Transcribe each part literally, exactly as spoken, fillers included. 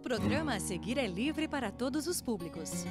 programa a seguir é livre para todos os públicos.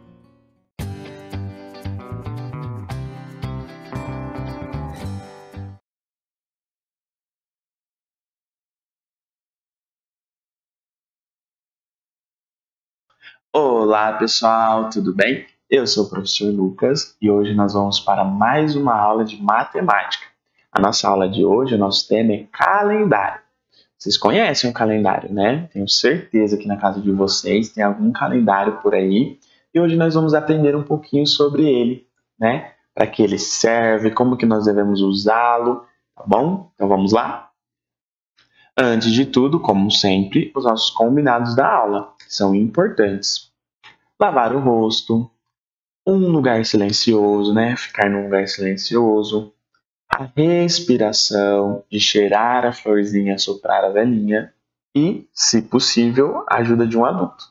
Olá pessoal, tudo bem? Eu sou o professor Lucas e hoje nós vamos para mais uma aula de matemática. A nossa aula de hoje, o nosso tema é calendário. Vocês conhecem o calendário, né? Tenho certeza que na casa de vocês tem algum calendário por aí e hoje nós vamos aprender um pouquinho sobre ele, né? Para que ele serve, como que nós devemos usá-lo, tá bom? Então vamos lá? Antes de tudo, como sempre, os nossos combinados da aula são importantes. Lavar o rosto, um lugar silencioso, né? Ficar num lugar silencioso, a respiração, de cheirar a florzinha, soprar a velhinha e, se possível, a ajuda de um adulto.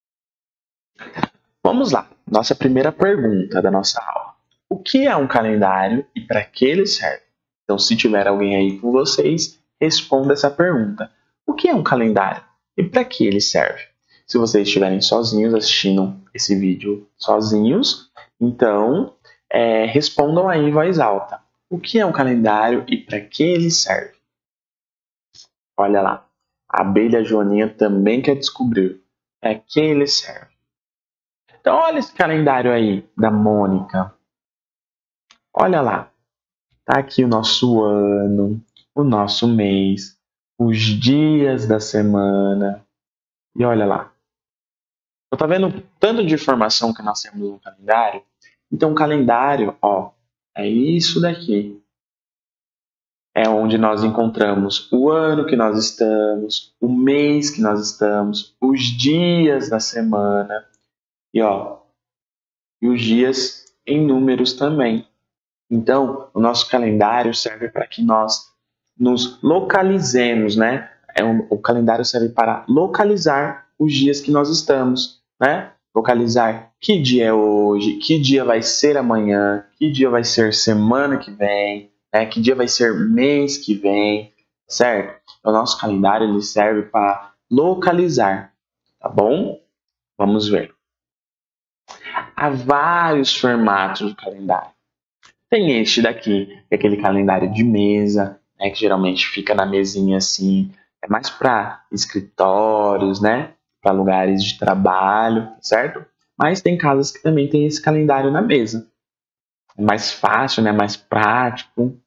Vamos lá, nossa primeira pergunta da nossa aula. O que é um calendário e para que ele serve? Então, se tiver alguém aí com vocês, responda essa pergunta. O que é um calendário e para que ele serve? Se vocês estiverem sozinhos assistindo esse vídeo sozinhos, então é, respondam aí em voz alta. O que é um calendário e para que ele serve? Olha lá, a abelha Joaninha também quer descobrir para que ele serve. Então olha esse calendário aí da Mônica. Olha lá, tá aqui o nosso ano, o nosso mês, os dias da semana. E olha lá. Então, tá vendo o tanto de informação que nós temos no calendário? Então, o calendário, ó, é isso daqui. É onde nós encontramos o ano que nós estamos, o mês que nós estamos, os dias da semana. E, ó, e os dias em números também. Então, o nosso calendário serve para que nós nos localizemos, né? É um, o calendário serve para localizar os dias que nós estamos, né? Localizar que dia é hoje, que dia vai ser amanhã, que dia vai ser semana que vem, né? Que dia vai ser mês que vem, certo? O nosso calendário ele serve para localizar, tá bom? Vamos ver. Há vários formatos de calendário. Tem este daqui, que é aquele calendário de mesa, né, que geralmente fica na mesinha assim, é mais para escritórios, né, para lugares de trabalho, certo? Mas tem casas que também tem esse calendário na mesa. É mais fácil, né, mais prático.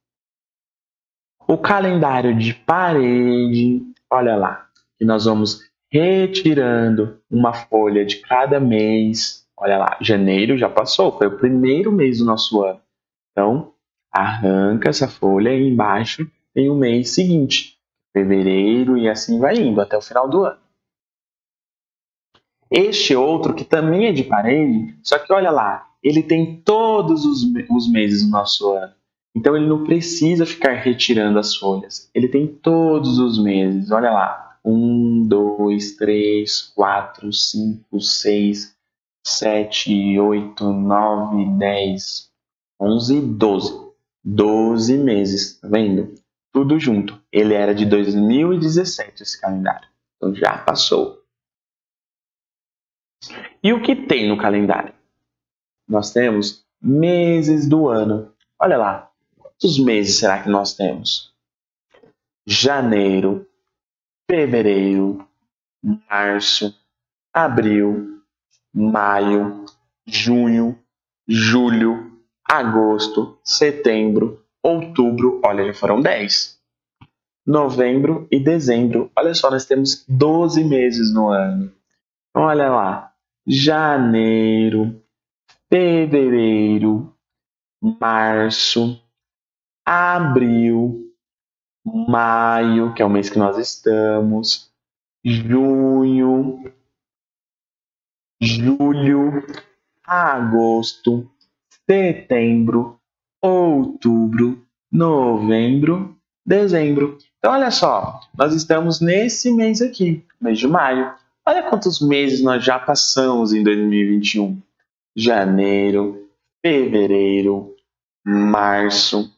O calendário de parede, olha lá, que nós vamos retirando uma folha de cada mês. Olha lá, janeiro já passou, foi o primeiro mês do nosso ano. Então, arranca essa folha e embaixo tem o mês seguinte, fevereiro, e assim vai indo até o final do ano. Este outro, que também é de parede, só que olha lá, ele tem todos os, os meses do nosso ano. Então, ele não precisa ficar retirando as folhas. Ele tem todos os meses. Olha lá, um, dois, três, quatro, cinco, seis, sete, oito, nove, dez, onze, doze. doze meses, tá vendo? Tudo junto. Ele era de dois mil e dezessete, esse calendário. Então já passou. E o que tem no calendário? Nós temos meses do ano. Olha lá. Quantos meses será que nós temos? Janeiro, fevereiro, março, abril, maio, junho, julho, agosto, setembro, outubro, olha, já foram dez. Novembro e dezembro, olha só, nós temos doze meses no ano. Olha lá, janeiro, fevereiro, março, abril, maio, que é o mês que nós estamos, junho, julho, agosto, setembro, outubro, novembro, dezembro. Então, olha só, nós estamos nesse mês aqui, mês de maio. Olha quantos meses nós já passamos em dois mil e vinte e um. Janeiro, fevereiro, março,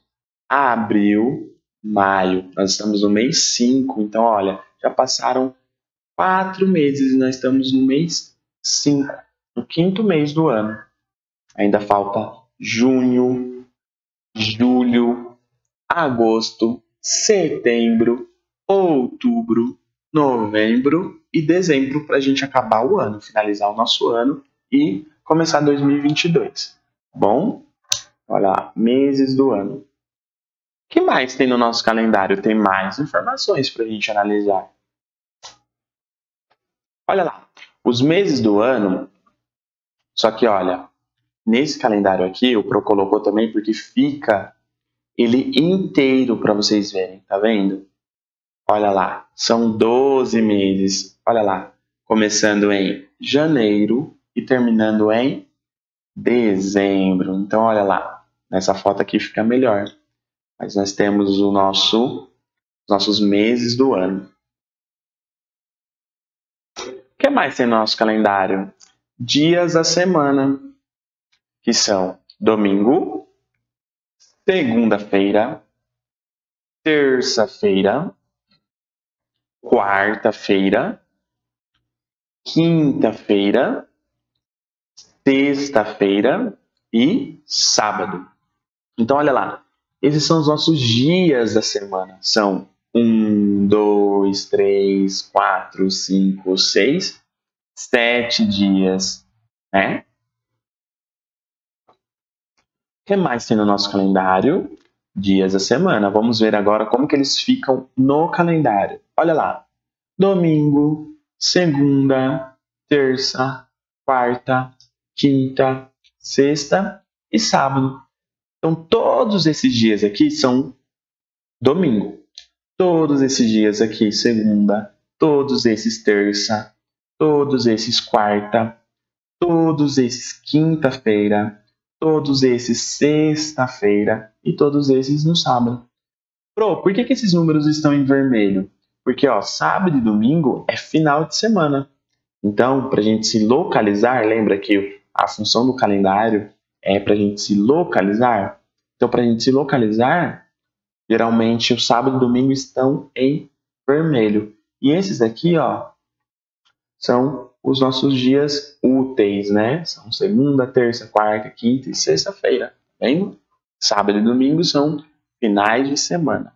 abril, maio. Nós estamos no mês cinco, então, olha, já passaram quatro meses e nós estamos no mês cinco, no quinto mês do ano. Ainda falta junho, julho, agosto, setembro, outubro, novembro e dezembro para a gente acabar o ano, finalizar o nosso ano e começar dois mil e vinte e dois. Bom, olha lá, meses do ano. O que mais tem no nosso calendário? Tem mais informações para a gente analisar. Olha lá, os meses do ano, só que olha, nesse calendário aqui, o Pro colocou também porque fica ele inteiro para vocês verem, tá vendo? Olha lá, são doze meses, olha lá, começando em janeiro e terminando em dezembro. Então, olha lá, nessa foto aqui fica melhor. Mas nós temos o nosso, os nossos meses do ano. O que mais tem no nosso calendário? Dias da semana, que são domingo, segunda-feira, terça-feira, quarta-feira, quinta-feira, sexta-feira e sábado. Então, olha lá, esses são os nossos dias da semana. São um, dois, três, quatro, cinco, seis, sete dias, né? O que mais tem no nosso calendário? Dias da semana. Vamos ver agora como que eles ficam no calendário. Olha lá, domingo, segunda, terça, quarta, quinta, sexta e sábado. Então, todos esses dias aqui são domingo. Todos esses dias aqui, segunda. Todos esses terça. Todos esses quarta. Todos esses quinta-feira. Todos esses sexta-feira. E todos esses no sábado. Pro, por que, que esses números estão em vermelho? Porque ó, sábado e domingo é final de semana. Então, para a gente se localizar, lembra que a função do calendário é para a gente se localizar? Então, para a gente se localizar, geralmente o sábado e domingo estão em vermelho. E esses aqui, ó, são os nossos dias úteis, né? São segunda, terça, quarta, quinta e sexta-feira. Bem? Sábado e domingo são finais de semana.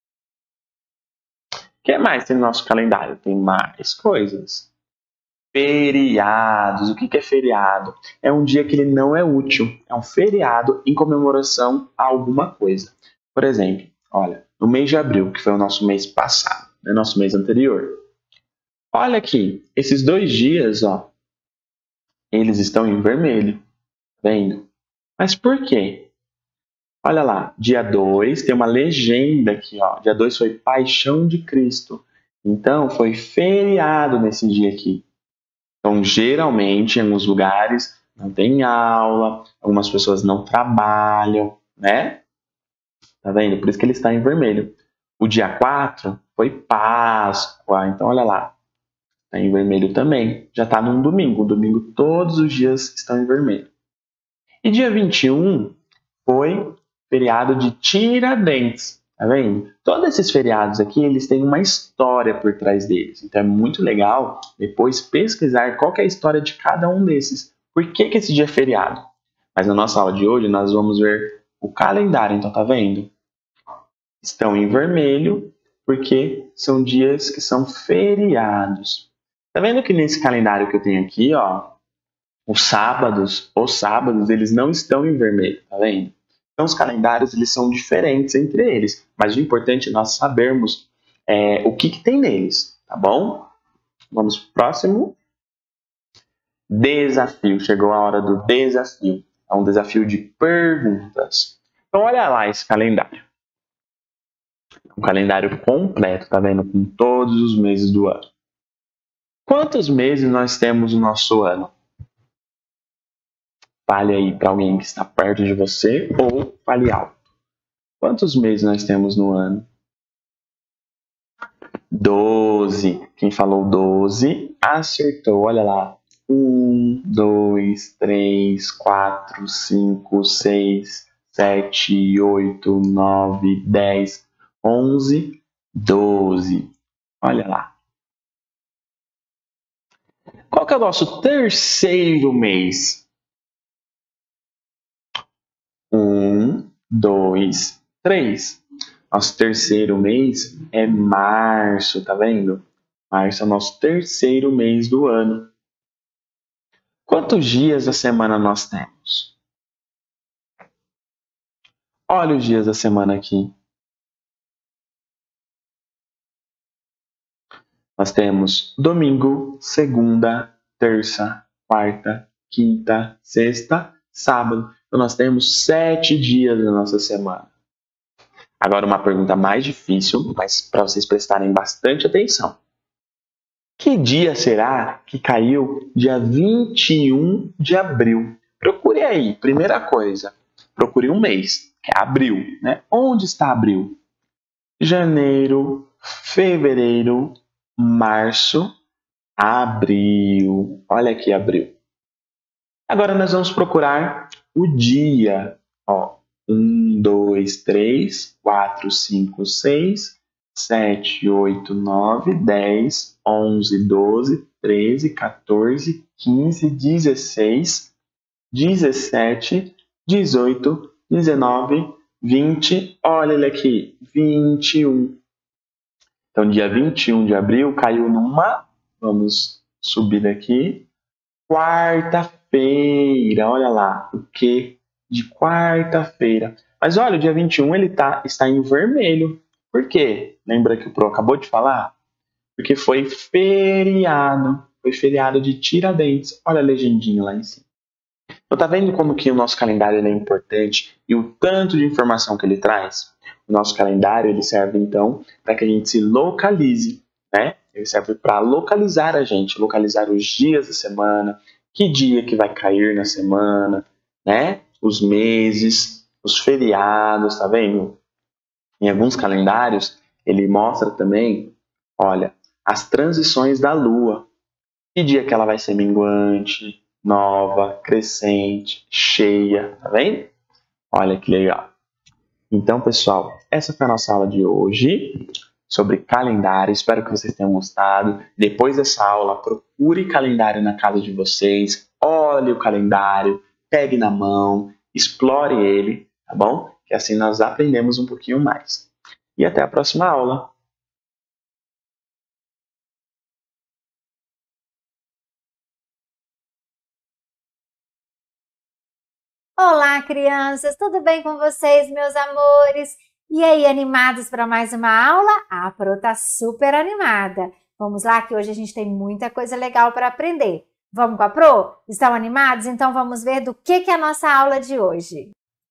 O que mais tem no nosso calendário? Tem mais coisas. Feriados. O que é feriado? É um dia que ele não é útil. É um feriado em comemoração a alguma coisa. Por exemplo, olha, no mês de abril, que foi o nosso mês passado, né, nosso mês anterior. Olha aqui, esses dois dias, ó, eles estão em vermelho. Tá vendo? Mas por quê? Olha lá, dia dois, tem uma legenda aqui, ó. Dia dois foi Paixão de Cristo. Então, foi feriado nesse dia aqui. Então, geralmente, em alguns lugares, não tem aula, algumas pessoas não trabalham, né? Tá vendo? Por isso que ele está em vermelho. O dia quatro foi Páscoa. Então, olha lá. Está em vermelho também. Já está num domingo. Domingo, todos os dias estão em vermelho. E dia vinte e um foi feriado de Tiradentes. Tá vendo? Todos esses feriados aqui, eles têm uma história por trás deles. Então é muito legal depois pesquisar qual que é a história de cada um desses. Por que que esse dia é feriado? Mas na nossa aula de hoje nós vamos ver o calendário. Então tá vendo? Estão em vermelho porque são dias que são feriados. Tá vendo que nesse calendário que eu tenho aqui, ó, os sábados, os sábados, eles não estão em vermelho, tá vendo? Então, os calendários eles são diferentes entre eles, mas o importante é nós sabermos é, o que, que tem neles, tá bom? Vamos para o próximo. Desafio. Chegou a hora do desafio. É um desafio de perguntas. Então, olha lá esse calendário. Um calendário completo, tá vendo? Com todos os meses do ano. Quantos meses nós temos no nosso ano? Fale aí para alguém que está perto de você ou fale alto. Quantos meses nós temos no ano? doze. Quem falou doze, acertou. Olha lá. um, dois, três, quatro, cinco, seis, sete, oito, nove, dez, onze, doze. Olha lá. Qual que é o nosso terceiro mês? Um, dois, três. Nosso terceiro mês é março, tá vendo? Março é o nosso terceiro mês do ano. Quantos dias da semana nós temos? Olha os dias da semana aqui. Nós temos domingo, segunda, terça, quarta, quinta, sexta, sábado. Então, nós temos sete dias da nossa semana. Agora, uma pergunta mais difícil, mas para vocês prestarem bastante atenção. Que dia será que caiu dia vinte e um de abril? Procure aí, primeira coisa. Procure um mês, que é abril, né? Onde está abril? Janeiro, fevereiro, março, abril. Olha aqui, abril. Agora nós vamos procurar o dia. Ó, um, dois, três, quatro, cinco, seis, sete, oito, nove, dez, onze, doze, treze, quatorze, quinze, dezesseis, dezessete, dezoito, dezenove, vinte. Olha ele aqui, vinte e um. Então, dia vinte e um de abril caiu numa, vamos subir daqui, quarta-feira. Olha lá, o que de quarta-feira. Mas olha, o dia vinte e um ele tá, está em vermelho. Por quê? Lembra que o Pro acabou de falar? Porque foi feriado. Foi feriado de Tiradentes. Olha a legendinha lá em cima. Então, tá vendo como que o nosso calendário ele é importante e o tanto de informação que ele traz? O nosso calendário ele serve, então, para que a gente se localize, né? Ele serve para localizar a gente, localizar os dias da semana, que dia que vai cair na semana, né? Os meses, os feriados, tá vendo? Em alguns calendários, ele mostra também, olha, as transições da Lua. Que dia que ela vai ser minguante, nova, crescente, cheia, tá vendo? Olha que legal. Então, pessoal, essa foi a nossa aula de hoje sobre calendário. Espero que vocês tenham gostado. Depois dessa aula, procure calendário na casa de vocês. Olhe o calendário, pegue na mão, explore ele, tá bom? Que assim nós aprendemos um pouquinho mais. E até a próxima aula. Olá, crianças! Tudo bem com vocês, meus amores? E aí, animados para mais uma aula? A Pro tá super animada. Vamos lá que hoje a gente tem muita coisa legal para aprender. Vamos com a Pro? Estão animados? Então vamos ver do que, que é a nossa aula de hoje.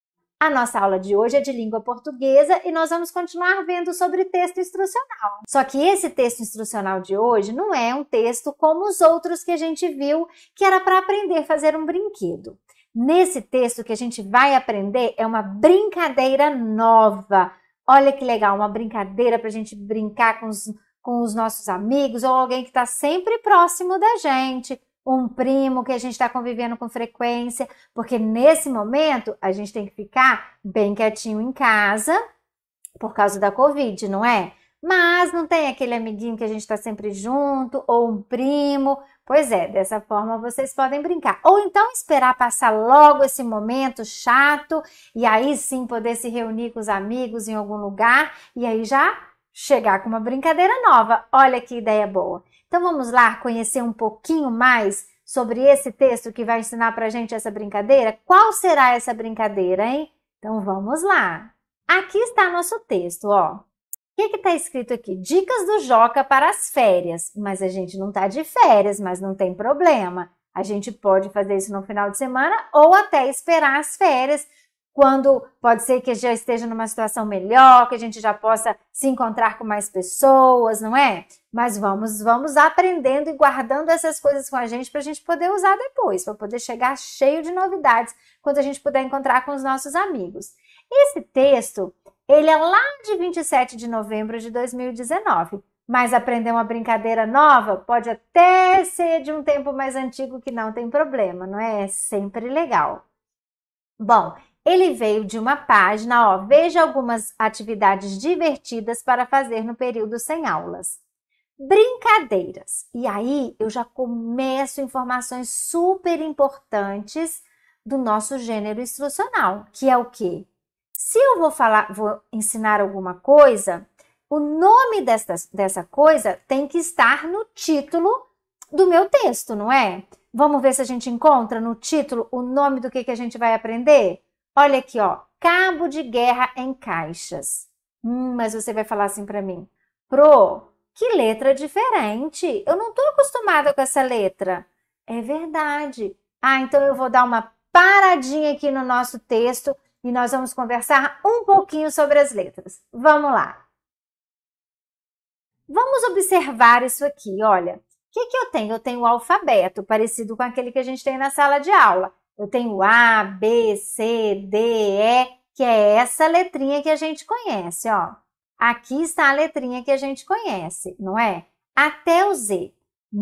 A nossa aula de hoje é de língua portuguesa e nós vamos continuar vendo sobre texto instrucional. Só que esse texto instrucional de hoje não é um texto como os outros que a gente viu, que era para aprender a fazer um brinquedo. Nesse texto que a gente vai aprender é uma brincadeira nova. Olha que legal, uma brincadeira para a gente brincar com os, com os nossos amigos ou alguém que está sempre próximo da gente. Um primo que a gente está convivendo com frequência, porque nesse momento a gente tem que ficar bem quietinho em casa por causa da Covid, não é? Mas não tem aquele amiguinho que a gente está sempre junto, ou um primo. Pois é, dessa forma vocês podem brincar. Ou então esperar passar logo esse momento chato e aí sim poder se reunir com os amigos em algum lugar e aí já chegar com uma brincadeira nova. Olha que ideia boa. Então vamos lá conhecer um pouquinho mais sobre esse texto que vai ensinar pra gente essa brincadeira? Qual será essa brincadeira, hein? Então vamos lá. Aqui está nosso texto, ó. O que está escrito aqui? Dicas do Joca para as férias. Mas a gente não está de férias, mas não tem problema. A gente pode fazer isso no final de semana ou até esperar as férias, quando pode ser que já esteja numa situação melhor, que a gente já possa se encontrar com mais pessoas, não é? Mas vamos, vamos aprendendo e guardando essas coisas com a gente para a gente poder usar depois, para poder chegar cheio de novidades quando a gente puder encontrar com os nossos amigos. Esse texto, ele é lá de vinte e sete de novembro de dois mil e dezenove, mas aprender uma brincadeira nova pode até ser de um tempo mais antigo que não tem problema, não é? É sempre legal. Bom, ele veio de uma página, ó, veja algumas atividades divertidas para fazer no período sem aulas. brincadeiras. E aí eu já começo informações super importantes do nosso gênero instrucional, que é o quê? Se eu vou falar, vou ensinar alguma coisa, o nome dessa, dessa coisa tem que estar no título do meu texto, não é? Vamos ver se a gente encontra no título o nome do que, que a gente vai aprender? Olha aqui, ó, cabo de guerra em caixas. Hum, mas você vai falar assim para mim, Pro, que letra diferente. Eu não estou acostumada com essa letra. É verdade. Ah, então eu vou dar uma paradinha aqui no nosso texto e nós vamos conversar um pouquinho sobre as letras. Vamos lá. Vamos observar isso aqui, olha. O que, que eu tenho? Eu tenho o alfabeto, parecido com aquele que a gente tem na sala de aula. Eu tenho A, B, C, D, E, que é essa letrinha que a gente conhece, ó. Aqui está a letrinha que a gente conhece, não é? Até o Z.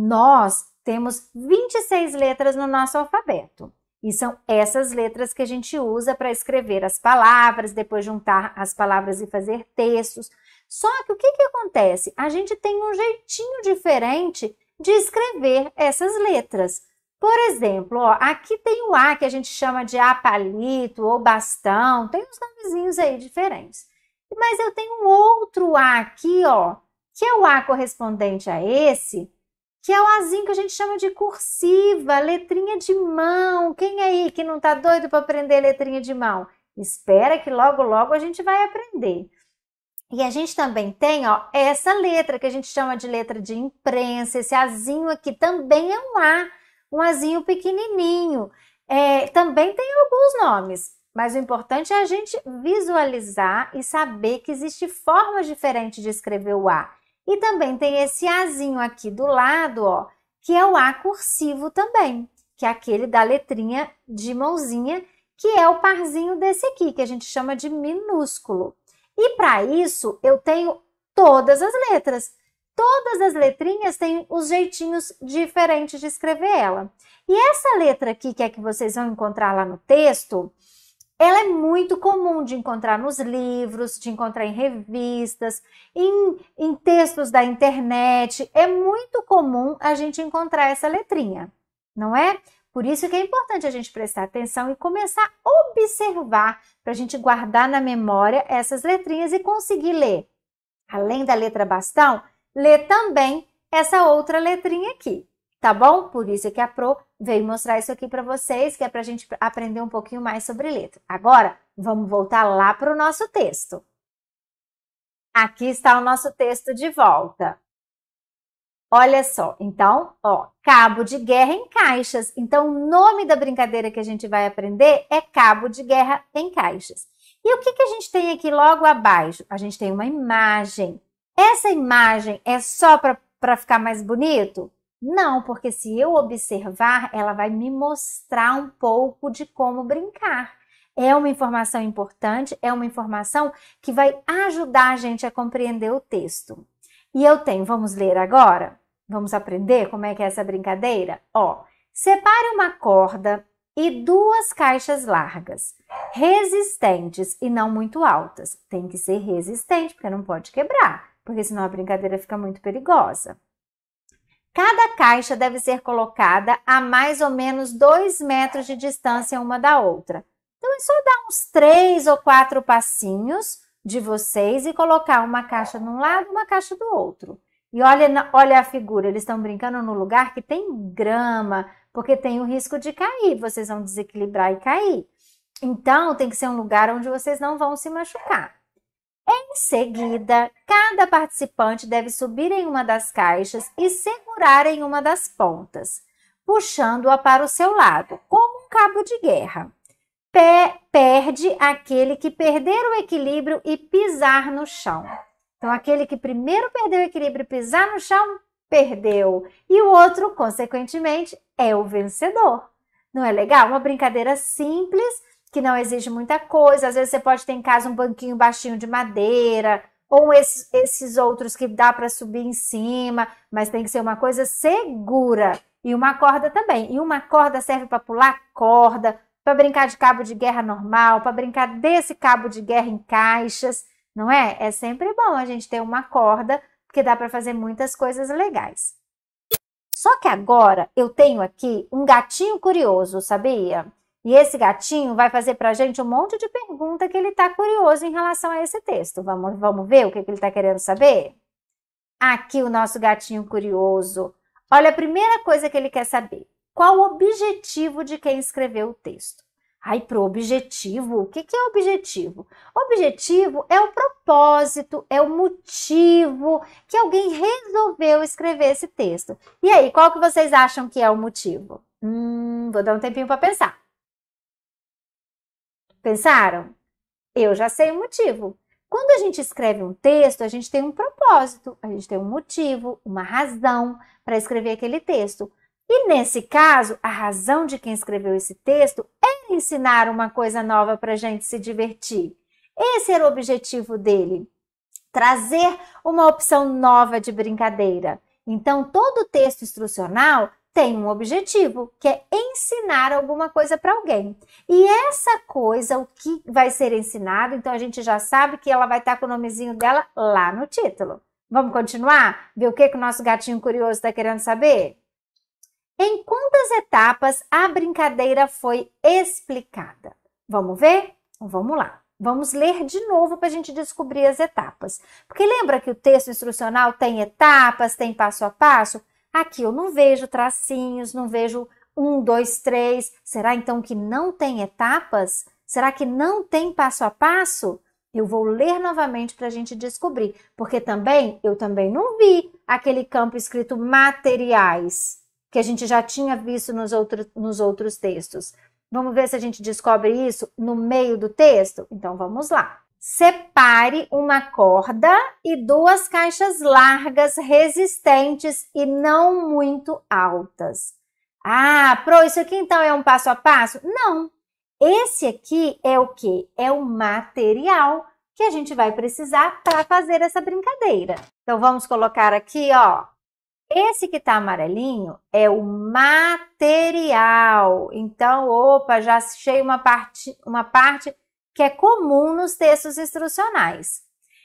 Nós temos vinte e seis letras no nosso alfabeto. E são essas letras que a gente usa para escrever as palavras, depois juntar as palavras e fazer textos. Só que o que, que acontece? A gente tem um jeitinho diferente de escrever essas letras. Por exemplo, ó, aqui tem o A que a gente chama de A palito ou bastão, tem uns nomezinhos aí diferentes. Mas eu tenho um outro A aqui, ó, que é o A correspondente a esse, que é o Azinho que a gente chama de cursiva, letrinha de mão. Quem aí que não tá doido para aprender letrinha de mão? Espera que logo, logo a gente vai aprender. E a gente também tem, ó, essa letra que a gente chama de letra de imprensa. Esse Azinho aqui também é um A, um Azinho pequenininho. É, também tem alguns nomes, mas o importante é a gente visualizar e saber que existem formas diferentes de escrever o A. E também tem esse Azinho aqui do lado, ó, que é o A cursivo também, que é aquele da letrinha de mãozinha, que é o parzinho desse aqui, que a gente chama de minúsculo. E para isso, eu tenho todas as letras. Todas as letrinhas têm os jeitinhos diferentes de escrever ela. E essa letra aqui, que é que vocês vão encontrar lá no texto, ela é muito comum de encontrar nos livros, de encontrar em revistas, em, em textos da internet. É muito comum a gente encontrar essa letrinha, não é? Por isso que é importante a gente prestar atenção e começar a observar para a gente guardar na memória essas letrinhas e conseguir ler. Além da letra bastão, ler também essa outra letrinha aqui, tá bom? Por isso que a Pro veio mostrar isso aqui para vocês, que é para a gente aprender um pouquinho mais sobre letra. Agora, vamos voltar lá para o nosso texto. Aqui está o nosso texto de volta. Olha só, então, ó, cabo de guerra em caixas. Então, o nome da brincadeira que a gente vai aprender é cabo de guerra em caixas. E o que, que a gente tem aqui logo abaixo? A gente tem uma imagem. Essa imagem é só para ficar mais bonito? Não, porque se eu observar, ela vai me mostrar um pouco de como brincar. É uma informação importante, é uma informação que vai ajudar a gente a compreender o texto. E eu tenho, vamos ler agora? Vamos aprender como é que é essa brincadeira? Ó, separe uma corda e duas caixas largas, resistentes e não muito altas. Tem que ser resistente, porque não pode quebrar, porque senão a brincadeira fica muito perigosa. Cada caixa deve ser colocada a mais ou menos dois metros de distância uma da outra. Então, é só dar uns três ou quatro passinhos de vocês e colocar uma caixa de um lado, uma caixa do outro. E olha, olha a figura, eles estão brincando no lugar que tem grama, porque tem o risco de cair, vocês vão desequilibrar e cair. Então, tem que ser um lugar onde vocês não vão se machucar. Em seguida, cada participante deve subir em uma das caixas e segurar em uma das pontas, puxando-a para o seu lado, como um cabo de guerra. Pe- perde aquele que perder o equilíbrio e pisar no chão. Então, aquele que primeiro perdeu o equilíbrio e pisar no chão, perdeu. E o outro, consequentemente, é o vencedor. Não é legal? Uma brincadeira simples, que não exige muita coisa. Às vezes você pode ter em casa um banquinho baixinho de madeira, ou esses, esses outros que dá para subir em cima, mas tem que ser uma coisa segura. E uma corda também. E uma corda serve para pular corda, para brincar de cabo de guerra normal, para brincar desse cabo de guerra em caixas, não é? É sempre bom a gente ter uma corda porque dá para fazer muitas coisas legais. Só que agora eu tenho aqui um gatinho curioso, sabia? E esse gatinho vai fazer para a gente um monte de pergunta que ele está curioso em relação a esse texto. Vamos, vamos ver o que, que ele está querendo saber? Aqui o nosso gatinho curioso. Olha, a primeira coisa que ele quer saber. Qual o objetivo de quem escreveu o texto? Ai, pro objetivo, o que, que é objetivo? Objetivo é o propósito, é o motivo que alguém resolveu escrever esse texto. E aí, qual que vocês acham que é o motivo? Hum, vou dar um tempinho para pensar. Pensaram? Eu já sei o motivo. Quando a gente escreve um texto, a gente tem um propósito, a gente tem um motivo, uma razão para escrever aquele texto. E nesse caso, a razão de quem escreveu esse texto é ensinar uma coisa nova para a gente se divertir. Esse era o objetivo dele, trazer uma opção nova de brincadeira. Então, todo texto instrucional tem um objetivo, que é ensinar alguma coisa para alguém. E essa coisa, o que vai ser ensinado, então a gente já sabe que ela vai estar com o nomezinho dela lá no título. Vamos continuar? Ver o que, que o nosso gatinho curioso está querendo saber? Em quantas etapas a brincadeira foi explicada? Vamos ver? Então, vamos lá. Vamos ler de novo para a gente descobrir as etapas. Porque lembra que o texto instrucional tem etapas, tem passo a passo? Aqui eu não vejo tracinhos, não vejo um, dois, três. Será então que não tem etapas? Será que não tem passo a passo? Eu vou ler novamente para a gente descobrir. Porque também, eu também não vi aquele campo escrito materiais, que a gente já tinha visto nos, outro, nos outros textos. Vamos ver se a gente descobre isso no meio do texto? Então, vamos lá. Separe uma corda e duas caixas largas, resistentes e não muito altas. Ah, Pro, isso aqui então é um passo a passo? Não. Esse aqui é o quê? É o material que a gente vai precisar para fazer essa brincadeira. Então, vamos colocar aqui, ó. Esse que tá amarelinho é o material. Então, opa, já achei uma parte, uma parte que é comum nos textos instrucionais.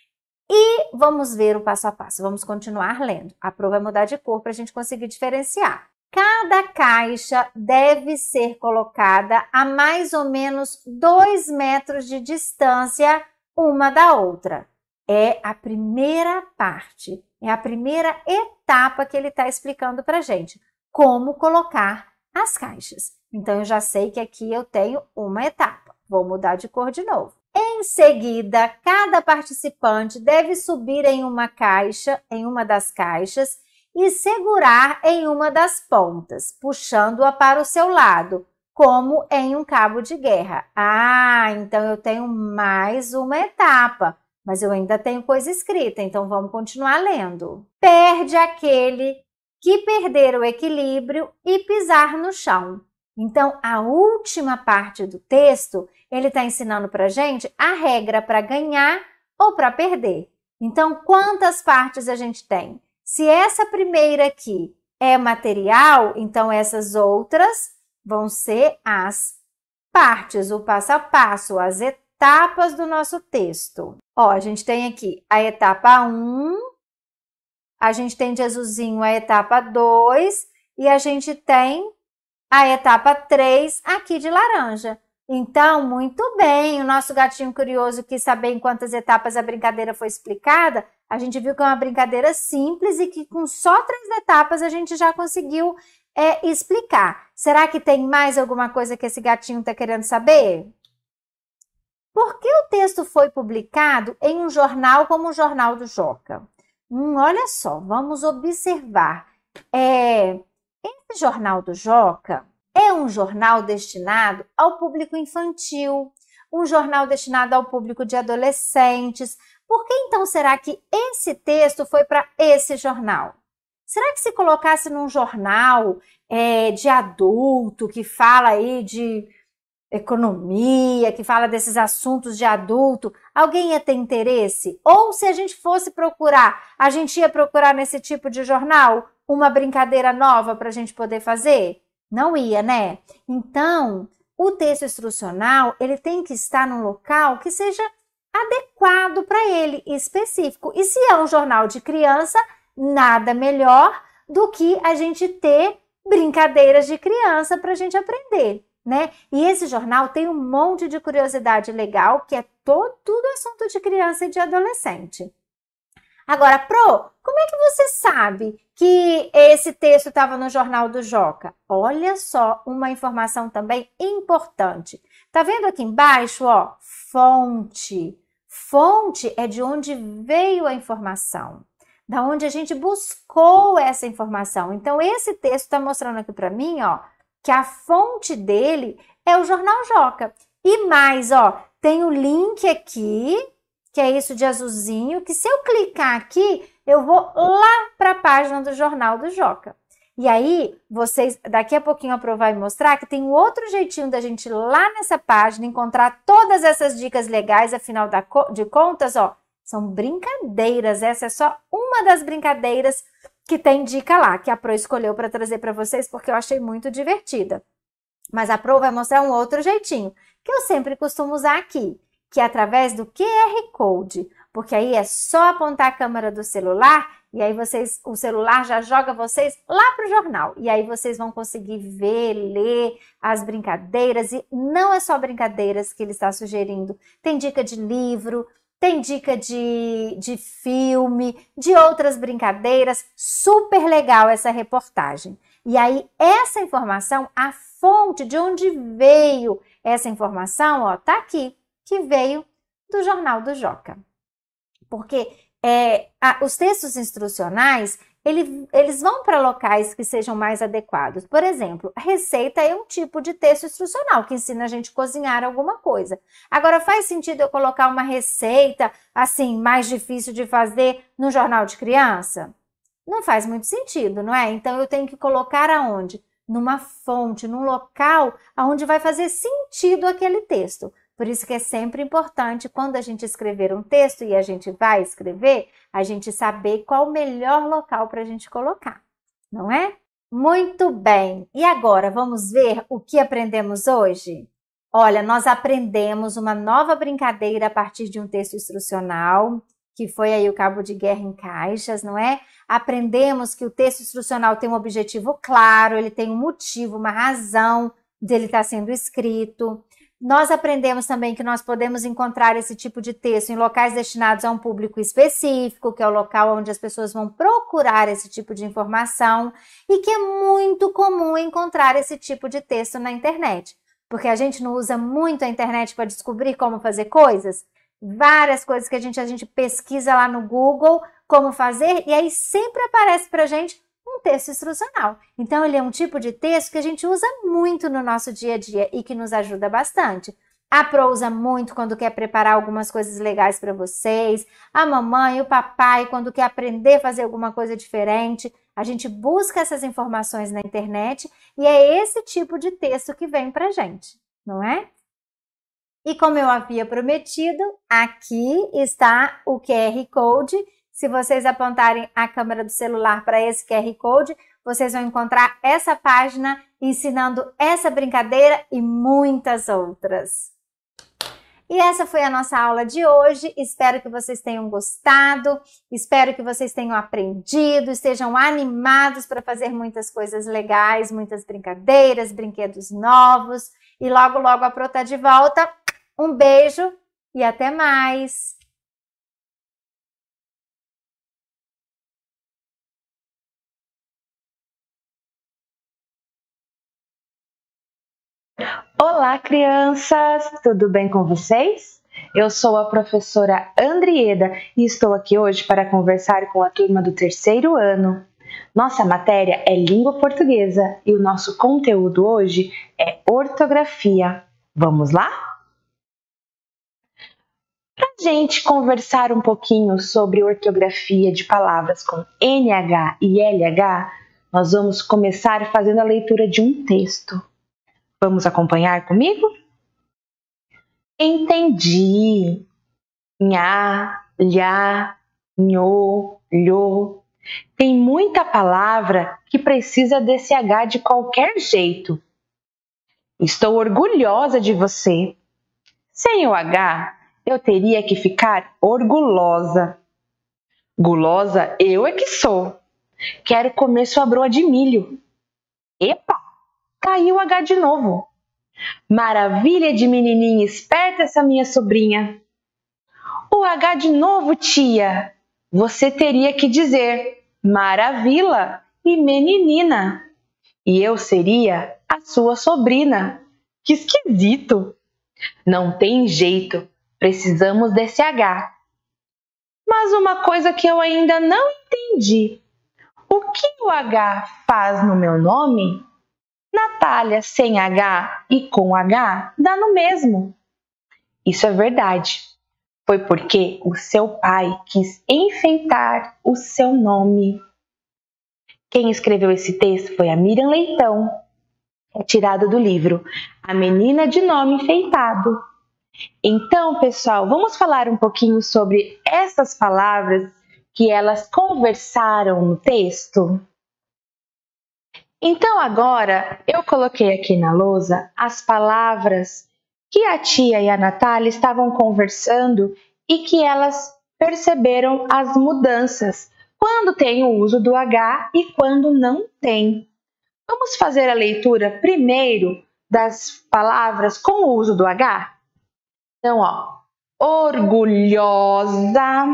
E vamos ver o passo a passo. Vamos continuar lendo. A Pro vai mudar de cor para a gente conseguir diferenciar. Cada caixa deve ser colocada a mais ou menos dois metros de distância uma da outra. É a primeira parte, é a primeira etapa que ele está explicando para a gente. Como colocar as caixas. Então, eu já sei que aqui eu tenho uma etapa. Vou mudar de cor de novo. Em seguida, cada participante deve subir em uma caixa, em uma das caixas, e segurar em uma das pontas, puxando-a para o seu lado, como em um cabo de guerra. Ah, então eu tenho mais uma etapa. Mas eu ainda tenho coisa escrita, então vamos continuar lendo. Perde aquele que perder o equilíbrio e pisar no chão. Então, a última parte do texto, ele está ensinando para a gente a regra para ganhar ou para perder. Então, quantas partes a gente tem? Se essa primeira aqui é material, então essas outras vão ser as partes, o passo a passo, as etapas. Etapas do nosso texto. Ó, a gente tem aqui a etapa um, a gente tem de azulzinho a etapa dois e a gente tem a etapa três aqui de laranja. Então, muito bem, o nosso gatinho curioso quis saber em quantas etapas a brincadeira foi explicada. A gente viu que é uma brincadeira simples e que com só três etapas a gente já conseguiu é, explicar. Será que tem mais alguma coisa que esse gatinho está querendo saber? Por que o texto foi publicado em um jornal como o Jornal do Joca? Hum, olha só, vamos observar. É, esse Jornal do Joca é um jornal destinado ao público infantil, um jornal destinado ao público de adolescentes. Por que então será que esse texto foi para esse jornal? Será que se colocasse num jornal é, de adulto, que fala aí de economia, que fala desses assuntos de adulto, alguém ia ter interesse? Ou se a gente fosse procurar, a gente ia procurar nesse tipo de jornal uma brincadeira nova para a gente poder fazer? Não ia, né? Então, o texto instrucional, ele tem que estar num local que seja adequado voltado para ele, específico. E se é um jornal de criança, nada melhor do que a gente ter brincadeiras de criança para a gente aprender, né? E esse jornal tem um monte de curiosidade legal, que é todo, tudo assunto de criança e de adolescente. Agora, Pro, como é que você sabe que esse texto estava no Jornal do Joca? Olha só uma informação também importante. Tá vendo aqui embaixo, ó? Fonte. Fonte é de onde veio a informação, da onde a gente buscou essa informação. Então, esse texto está mostrando aqui para mim, ó, que a fonte dele é o Jornal Joca. E mais, ó, tem o link aqui, que é isso de azulzinho, que se eu clicar aqui, eu vou lá para a página do Jornal do Joca. E aí, vocês, daqui a pouquinho a Pro vai mostrar que tem um outro jeitinho da gente ir lá nessa página, encontrar todas essas dicas legais, afinal de contas, ó, são brincadeiras. Essa é só uma das brincadeiras que tem dica lá, que a Pro escolheu para trazer para vocês, porque eu achei muito divertida. Mas a Pro vai mostrar um outro jeitinho, que eu sempre costumo usar aqui, que é através do Q R Code, porque aí é só apontar a câmera do celular e aí vocês, o celular já joga vocês lá para o jornal. E aí vocês vão conseguir ver, ler as brincadeiras. E não é só brincadeiras que ele está sugerindo. Tem dica de livro, tem dica de, de filme, de outras brincadeiras. Super legal essa reportagem. E aí essa informação, a fonte de onde veio essa informação, ó, tá aqui, que veio do Jornal do Joca. Porque é, a, os textos instrucionais, ele, eles vão para locais que sejam mais adequados. Por exemplo, a receita é um tipo de texto instrucional que ensina a gente a cozinhar alguma coisa. Agora, faz sentido eu colocar uma receita, assim, mais difícil de fazer no jornal de criança? Não faz muito sentido, não é? Então, eu tenho que colocar aonde? Numa fonte, num local onde vai fazer sentido aquele texto. Por isso que é sempre importante, quando a gente escrever um texto e a gente vai escrever, a gente saber qual o melhor local para a gente colocar, não é? Muito bem! E agora, vamos ver o que aprendemos hoje? Olha, nós aprendemos uma nova brincadeira a partir de um texto instrucional, que foi aí o Cabo de Guerra em Caixas, não é? Aprendemos que o texto instrucional tem um objetivo claro, ele tem um motivo, uma razão dele estar sendo escrito. Nós aprendemos também que nós podemos encontrar esse tipo de texto em locais destinados a um público específico, que é o local onde as pessoas vão procurar esse tipo de informação, e que é muito comum encontrar esse tipo de texto na internet, porque a gente não usa muito a internet para descobrir como fazer coisas. Várias coisas que a gente, a gente pesquisa lá no Google como fazer, e aí sempre aparece para a gente um texto instrucional. Então, ele é um tipo de texto que a gente usa muito no nosso dia a dia e que nos ajuda bastante. A Pro usa muito quando quer preparar algumas coisas legais para vocês. A mamãe, o papai, quando quer aprender a fazer alguma coisa diferente. A gente busca essas informações na internet e é esse tipo de texto que vem para a gente, não é? E como eu havia prometido, aqui está o Q R Code. Se vocês apontarem a câmera do celular para esse Q R Code, vocês vão encontrar essa página ensinando essa brincadeira e muitas outras. E essa foi a nossa aula de hoje. Espero que vocês tenham gostado, espero que vocês tenham aprendido, estejam animados para fazer muitas coisas legais, muitas brincadeiras, brinquedos novos. E logo, logo a Pro tá de volta. Um beijo e até mais! Olá, crianças! Tudo bem com vocês? Eu sou a professora Andrieda e estou aqui hoje para conversar com a turma do terceiro ano. Nossa matéria é língua portuguesa e o nosso conteúdo hoje é ortografia. Vamos lá? Para a gente conversar um pouquinho sobre ortografia de palavras com N H e L H, nós vamos começar fazendo a leitura de um texto. Vamos acompanhar comigo? Entendi. Nha, lhá, nhô, lhô. Tem muita palavra que precisa desse H de qualquer jeito. Estou orgulhosa de você. Sem o H, eu teria que ficar orgulhosa. Gulosa eu é que sou. Quero comer sua broa de milho. Epa, caiu o H de novo. Maravilha de menininha esperta essa minha sobrinha. O H de novo, tia. Você teria que dizer maravilha e meninina. E eu seria a sua sobrina. Que esquisito. Não tem jeito. Precisamos desse H. Mas uma coisa que eu ainda não entendi. O que o H faz no meu nome? Natália sem H e com H dá no mesmo. Isso é verdade. Foi porque o seu pai quis enfeitar o seu nome. Quem escreveu esse texto foi a Miriam Leitão. É tirado do livro A Menina de Nome Enfeitado. Então, pessoal, vamos falar um pouquinho sobre essas palavras que elas conversaram no texto? Então, agora, eu coloquei aqui na lousa as palavras que a tia e a Natália estavam conversando e que elas perceberam as mudanças, quando tem o uso do H e quando não tem. Vamos fazer a leitura primeiro das palavras com o uso do H? Então, ó, orgulhosa,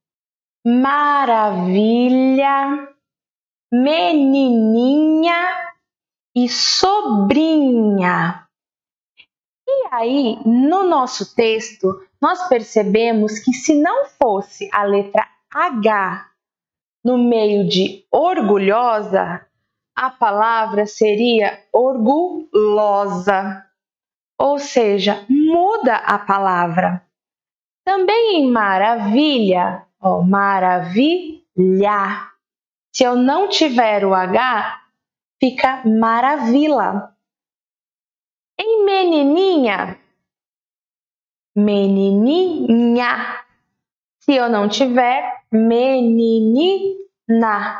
maravilha, menininha e sobrinha. E aí, no nosso texto, nós percebemos que se não fosse a letra H no meio de orgulhosa, a palavra seria orgulhosa. Ou seja, muda a palavra. Também em maravilha, ó, maravilha. Se eu não tiver o H, fica maravilha. Em menininha, menininha. Se eu não tiver, meninina.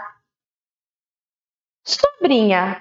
Sobrinha,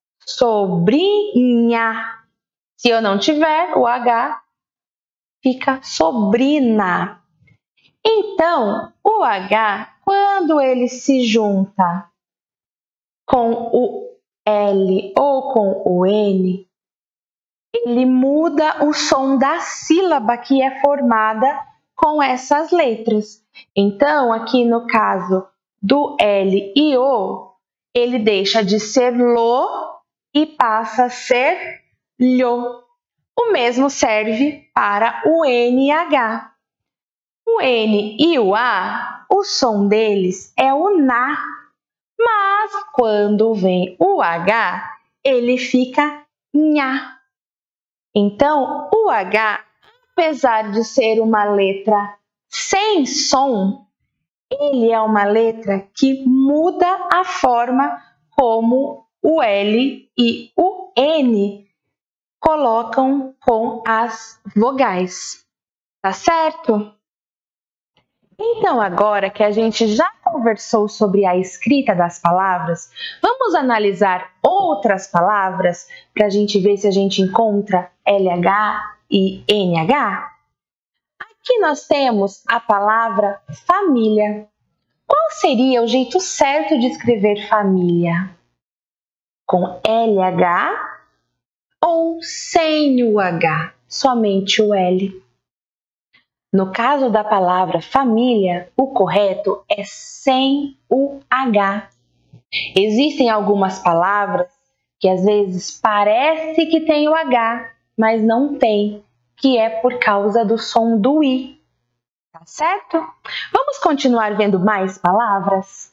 sobrinha. Se eu não tiver o H, fica sobrina. Então, o H, quando ele se junta com o L ou com o N, ele muda o som da sílaba que é formada com essas letras. Então, aqui no caso do L e O, ele deixa de ser lo e passa a ser lho. O mesmo serve para o N e H. O N e o A, o som deles é o na, mas quando vem o H, ele fica nha. Então, o H, apesar de ser uma letra sem som, ele é uma letra que muda a forma como o L e o N colocam com as vogais, tá certo? Então, agora que a gente já conversou sobre a escrita das palavras, vamos analisar outras palavras para a gente ver se a gente encontra L H e N H? Aqui nós temos a palavra família. Qual seria o jeito certo de escrever família? Com L H ou sem o H, somente o L? No caso da palavra família, o correto é sem o H. Existem algumas palavras que às vezes parece que tem o H, mas não tem, que é por causa do som do I. Tá certo? Vamos continuar vendo mais palavras?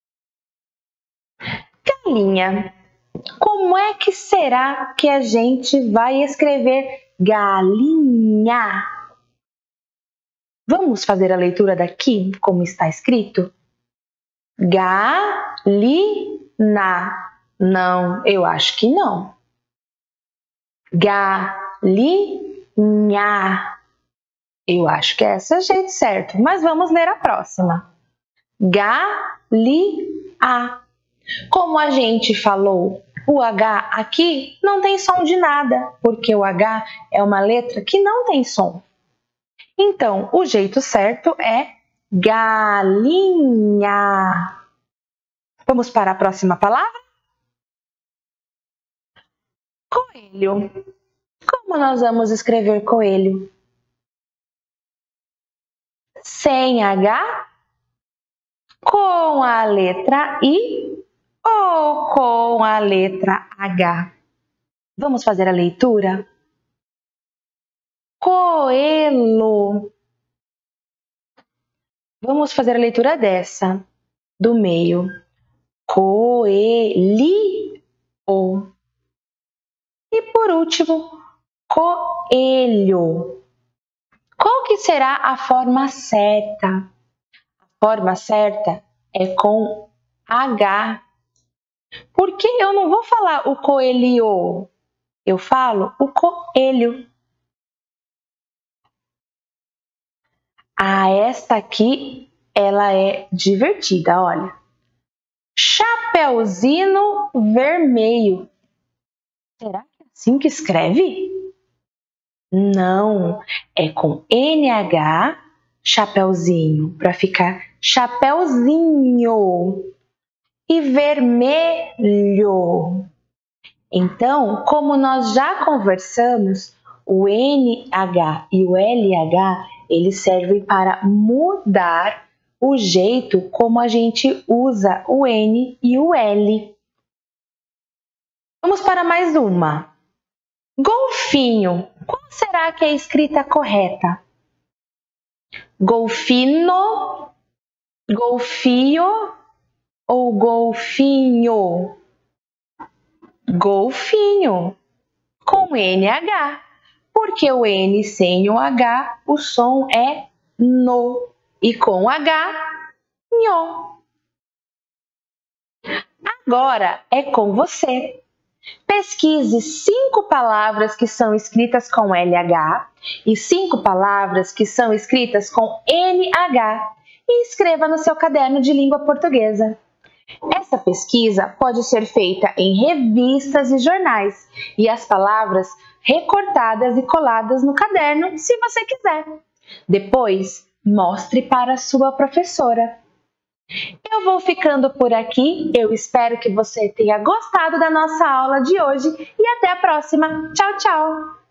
Galinha. Como é que será que a gente vai escrever galinha? Vamos fazer a leitura daqui, como está escrito? Galina. Não, eu acho que não. Galinha. Eu acho que é esse o jeito certo, mas vamos ler a próxima. Galinha. Como a gente falou, o H aqui não tem som de nada, porque o H é uma letra que não tem som. Então, o jeito certo é galinha. Vamos para a próxima palavra? Coelho. Como nós vamos escrever coelho? Sem H? Com a letra I ou com a letra H? Vamos fazer a leitura? Coelho. Vamos fazer a leitura dessa, do meio. Coelho. E por último, coelho. Qual que será a forma certa? A forma certa é com H. Porque eu não vou falar o coelho, eu falo o coelho. Ah, esta aqui, ela é divertida, olha. Chapeuzinho vermelho. Será que é assim que escreve? Não, é com N H, chapeuzinho, para ficar chapeuzinho. E vermelho. Então, como nós já conversamos, o N H e o L H, eles servem para mudar o jeito como a gente usa o N e o L. Vamos para mais uma. Golfinho. Qual será que é a escrita correta? Golfino, golfio ou golfinho? Golfinho, com N H. Porque o N sem o H, o som é no. E com H, nho. Agora é com você. Pesquise cinco palavras que são escritas com L H e cinco palavras que são escritas com N H e escreva no seu caderno de língua portuguesa. Essa pesquisa pode ser feita em revistas e jornais e as palavras recortadas e coladas no caderno, se você quiser. Depois, mostre para a sua professora. Eu vou ficando por aqui. Eu espero que você tenha gostado da nossa aula de hoje e até a próxima. Tchau, tchau!